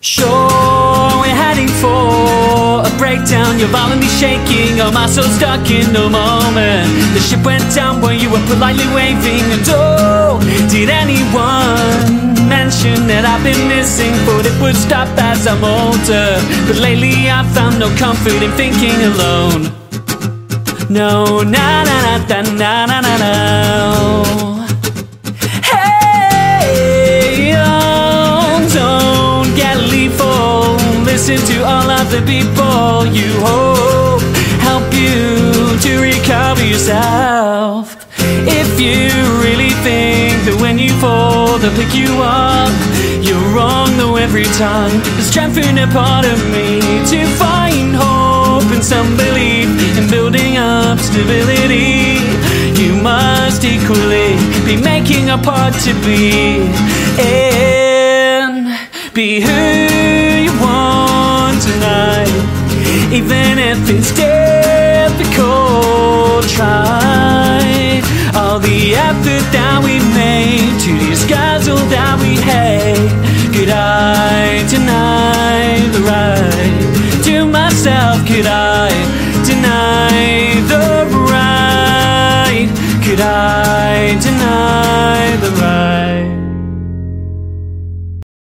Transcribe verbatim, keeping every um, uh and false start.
Sure, we're heading for a breakdown. You're violently shaking, oh my soul stuck in the moment. The ship went down while you were politely waving. And oh, did anyone mention that I've been missing? Thought it would stop as I'm older, but lately I've found no comfort in thinking alone. No, na na na na na na na. Listen to all of the people you hope help you to recover yourself. If you really think that when you fall they'll pick you up, you're wrong though every time. There's strength in a part of me to find hope and some belief in building up stability. You must equally be making a part to be and be who you want tonight, even if it's difficult.